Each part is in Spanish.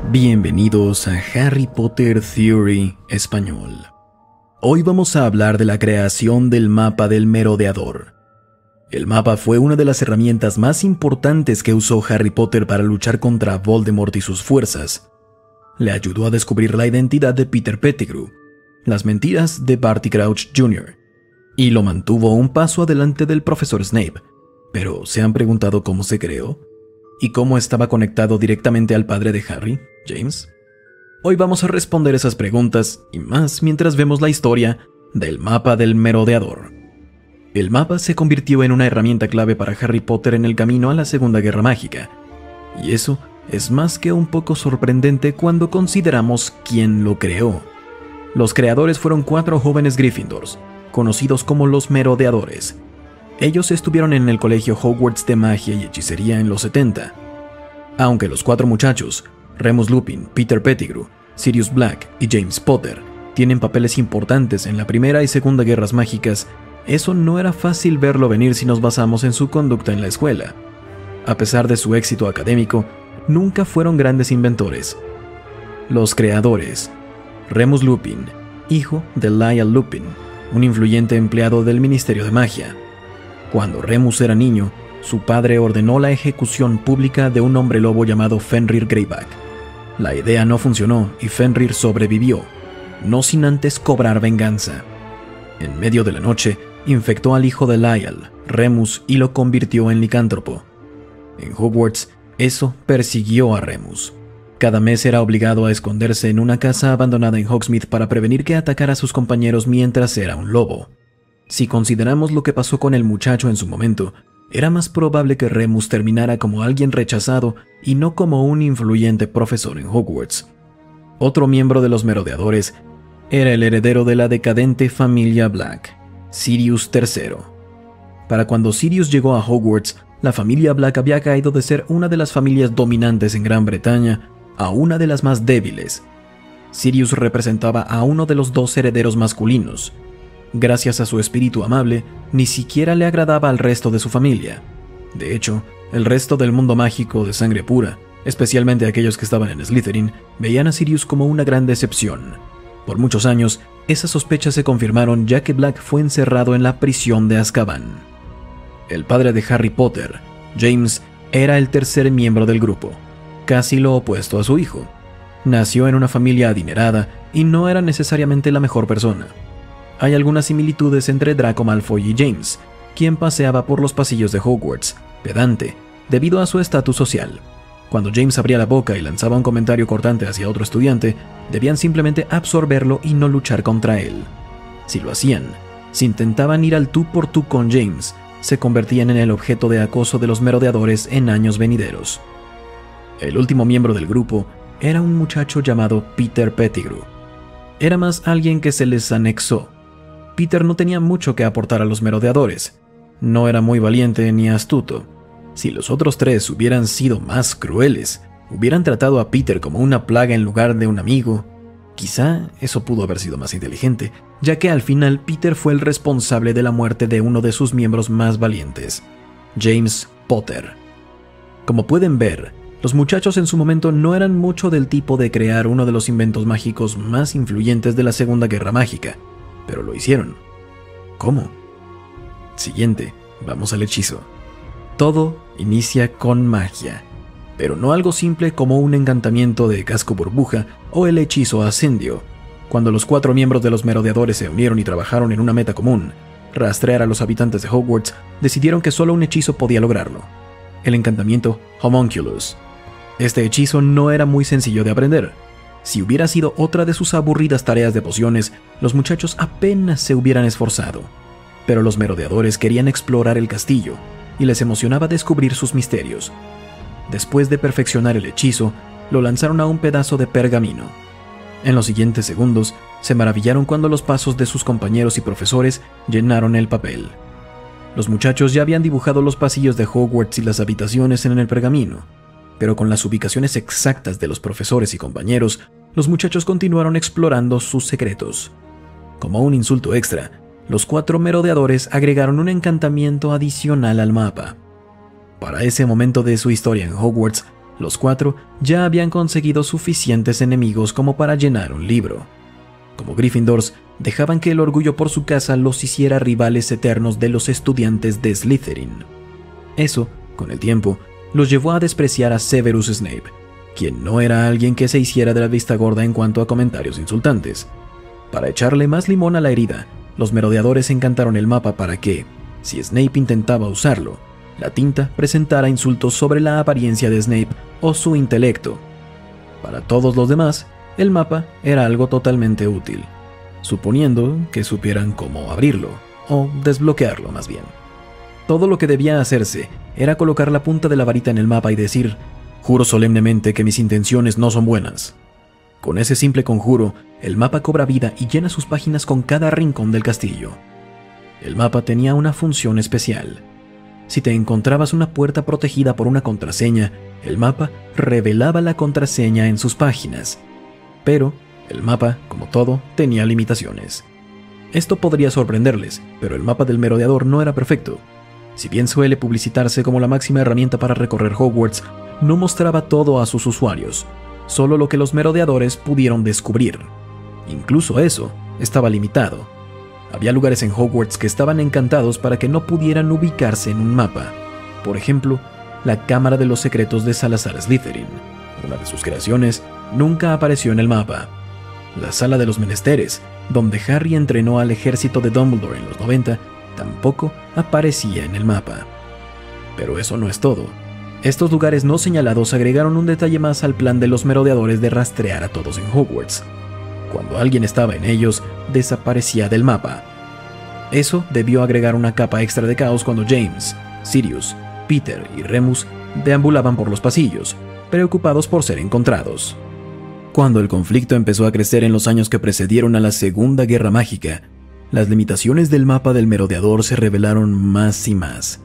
Bienvenidos a Harry Potter Theory Español. Hoy vamos a hablar de la creación del mapa del merodeador. El mapa fue una de las herramientas más importantes que usó Harry Potter para luchar contra Voldemort y sus fuerzas. Le ayudó a descubrir la identidad de Peter Pettigrew, las mentiras de Barty Crouch Jr., y lo mantuvo un paso adelante del profesor Snape. Pero ¿se han preguntado cómo se creó? ¿Y cómo estaba conectado directamente al padre de Harry, James? Hoy vamos a responder esas preguntas y más mientras vemos la historia del mapa del merodeador. El mapa se convirtió en una herramienta clave para Harry Potter en el camino a la Segunda Guerra Mágica, y eso es más que un poco sorprendente cuando consideramos quién lo creó. Los creadores fueron 4 jóvenes Gryffindors, conocidos como los merodeadores. Ellos estuvieron en el colegio Hogwarts de magia y hechicería en los 70. Aunque los 4 muchachos, Remus Lupin, Peter Pettigrew, Sirius Black y James Potter, tienen papeles importantes en la Primera y Segunda Guerras Mágicas, eso no era fácil verlo venir si nos basamos en su conducta en la escuela. A pesar de su éxito académico, nunca fueron grandes inventores. Los creadores: Remus Lupin, hijo de Lyle Lupin, un influyente empleado del Ministerio de Magia. Cuando Remus era niño, su padre ordenó la ejecución pública de un hombre lobo llamado Fenrir Greyback. La idea no funcionó y Fenrir sobrevivió, no sin antes cobrar venganza. En medio de la noche, infectó al hijo de Lyle, Remus, y lo convirtió en licántropo. En Hogwarts, eso persiguió a Remus. Cada mes era obligado a esconderse en una casa abandonada en Hogsmeade para prevenir que atacara a sus compañeros mientras era un lobo. Si consideramos lo que pasó con el muchacho en su momento, era más probable que Remus terminara como alguien rechazado y no como un influyente profesor en Hogwarts. Otro miembro de los merodeadores era el heredero de la decadente familia Black, Sirius III. Para cuando Sirius llegó a Hogwarts, la familia Black había caído de ser una de las familias dominantes en Gran Bretaña a una de las más débiles. Sirius representaba a uno de los 2 herederos masculinos. Gracias a su espíritu amable, ni siquiera le agradaba al resto de su familia. De hecho, el resto del mundo mágico de sangre pura, especialmente aquellos que estaban en Slytherin, veían a Sirius como una gran decepción. Por muchos años, esas sospechas se confirmaron ya que Black fue encerrado en la prisión de Azkaban. El padre de Harry Potter, James, era el tercer miembro del grupo, casi lo opuesto a su hijo. Nació en una familia adinerada y no era necesariamente la mejor persona. Hay algunas similitudes entre Draco Malfoy y James, quien paseaba por los pasillos de Hogwarts, pedante, debido a su estatus social. Cuando James abría la boca y lanzaba un comentario cortante hacia otro estudiante, debían simplemente absorberlo y no luchar contra él. Si lo hacían, si intentaban ir al tú por tú con James, se convertían en el objeto de acoso de los merodeadores en años venideros. El último miembro del grupo era un muchacho llamado Peter Pettigrew. Era más alguien que se les anexó. Peter no tenía mucho que aportar a los merodeadores. No era muy valiente ni astuto. Si los otros 3 hubieran sido más crueles, hubieran tratado a Peter como una plaga en lugar de un amigo, quizá eso pudo haber sido más inteligente, ya que al final Peter fue el responsable de la muerte de uno de sus miembros más valientes, James Potter. Como pueden ver, los muchachos en su momento no eran mucho del tipo de crear uno de los inventos mágicos más influyentes de la Segunda Guerra Mágica, pero lo hicieron. ¿Cómo? Siguiente, vamos al hechizo. Todo inicia con magia, pero no algo simple como un encantamiento de casco burbuja o el hechizo ascendio. Cuando los 4 miembros de los merodeadores se unieron y trabajaron en una meta común, rastrear a los habitantes de Hogwarts, decidieron que solo un hechizo podía lograrlo: el encantamiento Homunculus. Este hechizo no era muy sencillo de aprender. Si hubiera sido otra de sus aburridas tareas de pociones, los muchachos apenas se hubieran esforzado. Pero los merodeadores querían explorar el castillo, y les emocionaba descubrir sus misterios. Después de perfeccionar el hechizo, lo lanzaron a un pedazo de pergamino. En los siguientes segundos, se maravillaron cuando los pasos de sus compañeros y profesores llenaron el papel. Los muchachos ya habían dibujado los pasillos de Hogwarts y las habitaciones en el pergamino, pero con las ubicaciones exactas de los profesores y compañeros, los muchachos continuaron explorando sus secretos. Como un insulto extra, los 4 merodeadores agregaron un encantamiento adicional al mapa. Para ese momento de su historia en Hogwarts, Los 4 ya habían conseguido suficientes enemigos como para llenar un libro. Como Gryffindors, dejaban que el orgullo por su casa los hiciera rivales eternos de los estudiantes de Slytherin. Eso, con el tiempo, los llevó a despreciar a Severus Snape, quien no era alguien que se hiciera de la vista gorda en cuanto a comentarios insultantes. Para echarle más limón a la herida, los merodeadores encantaron el mapa para que, si Snape intentaba usarlo, la tinta presentara insultos sobre la apariencia de Snape o su intelecto. Para todos los demás, el mapa era algo totalmente útil, suponiendo que supieran cómo abrirlo, o desbloquearlo más bien. Todo lo que debía hacerse era colocar la punta de la varita en el mapa y decir: «Juro solemnemente que mis intenciones no son buenas». Con ese simple conjuro, el mapa cobra vida y llena sus páginas con cada rincón del castillo. El mapa tenía una función especial. Si te encontrabas una puerta protegida por una contraseña, el mapa revelaba la contraseña en sus páginas. Pero el mapa, como todo, tenía limitaciones. Esto podría sorprenderles, pero el mapa del merodeador no era perfecto. Si bien suele publicitarse como la máxima herramienta para recorrer Hogwarts, no mostraba todo a sus usuarios, solo lo que los merodeadores pudieron descubrir. Incluso eso estaba limitado. Había lugares en Hogwarts que estaban encantados para que no pudieran ubicarse en un mapa. Por ejemplo, la Cámara de los Secretos de Salazar Slytherin, una de sus creaciones, nunca apareció en el mapa. La Sala de los Menesteres, donde Harry entrenó al ejército de Dumbledore en los 90, tampoco aparecía en el mapa. Pero eso no es todo. Estos lugares no señalados agregaron un detalle más al plan de los merodeadores de rastrear a todos en Hogwarts. Cuando alguien estaba en ellos, desaparecía del mapa. Eso debió agregar una capa extra de caos cuando James, Sirius, Peter y Remus deambulaban por los pasillos, preocupados por ser encontrados. Cuando el conflicto empezó a crecer en los años que precedieron a la Segunda Guerra Mágica, las limitaciones del mapa del merodeador se revelaron más y más.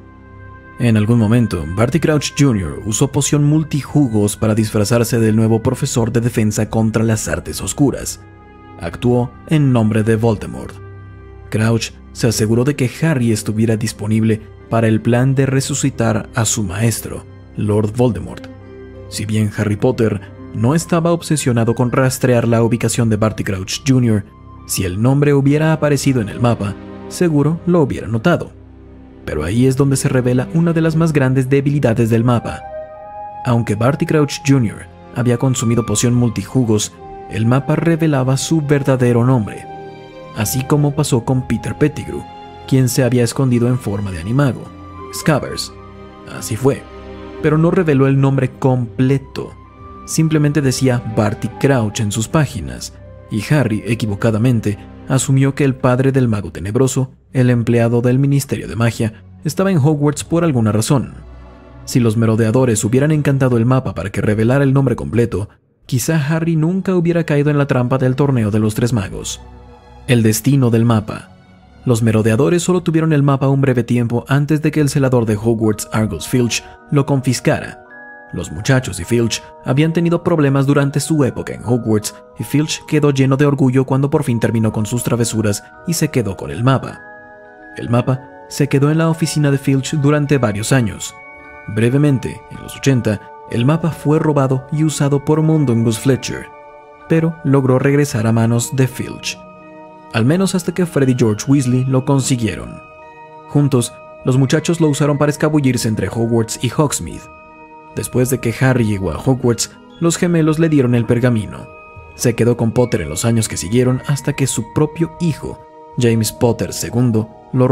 En algún momento, Barty Crouch Jr. usó poción multijugos para disfrazarse del nuevo profesor de defensa contra las artes oscuras. Actuó en nombre de Voldemort. Crouch se aseguró de que Harry estuviera disponible para el plan de resucitar a su maestro, Lord Voldemort. Si bien Harry Potter no estaba obsesionado con rastrear la ubicación de Barty Crouch Jr., si el nombre hubiera aparecido en el mapa, seguro lo hubiera notado. Pero ahí es donde se revela una de las más grandes debilidades del mapa. Aunque Barty Crouch Jr. había consumido poción multijugos, el mapa revelaba su verdadero nombre, así como pasó con Peter Pettigrew, quien se había escondido en forma de animago, Scabbers. Así fue, pero no reveló el nombre completo. Simplemente decía Barty Crouch en sus páginas, y Harry, equivocadamente, asumió que el padre del mago tenebroso, el empleado del Ministerio de Magia, estaba en Hogwarts por alguna razón. Si los merodeadores hubieran encantado el mapa para que revelara el nombre completo, quizá Harry nunca hubiera caído en la trampa del torneo de los Tres Magos. El destino del mapa. Los merodeadores solo tuvieron el mapa un breve tiempo antes de que el celador de Hogwarts, Argus Filch, lo confiscara. Los muchachos y Filch habían tenido problemas durante su época en Hogwarts, y Filch quedó lleno de orgullo cuando por fin terminó con sus travesuras y se quedó con el mapa. El mapa se quedó en la oficina de Filch durante varios años. Brevemente, en los 80, el mapa fue robado y usado por Mundungus Fletcher, pero logró regresar a manos de Filch. Al menos hasta que Fred y George Weasley lo consiguieron. Juntos, los muchachos lo usaron para escabullirse entre Hogwarts y Hogsmeade. Después de que Harry llegó a Hogwarts, los gemelos le dieron el pergamino. Se quedó con Potter en los años que siguieron hasta que su propio hijo, James Potter II, lo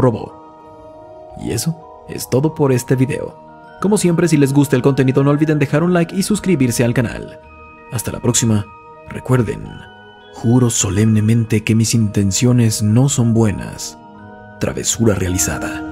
robó. Y eso es todo por este video. Como siempre, si les gusta el contenido no olviden dejar un like y suscribirse al canal. Hasta la próxima. Recuerden, juro solemnemente que mis intenciones no son buenas. Travesura realizada.